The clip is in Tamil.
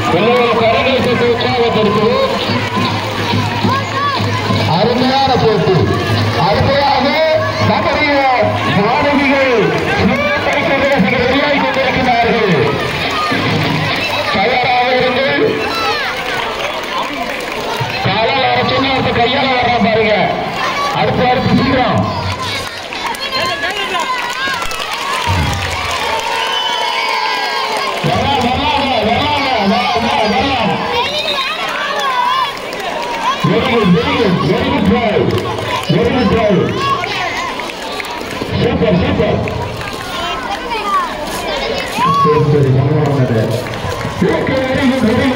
கரகேசத்தை உற்சாகப்படுத்துவது அருமையான போட்டி. அடுத்ததாக நம்முடைய மாணவிகள் ரெடியாகி கொண்டிருக்கிறார்கள். தயாராக இருந்து காலால் அரைச்சோன்னா அடுத்த கையால வர்றான் பாருங்க. அடுத்து சீக்கிரம் super super. Very good very good.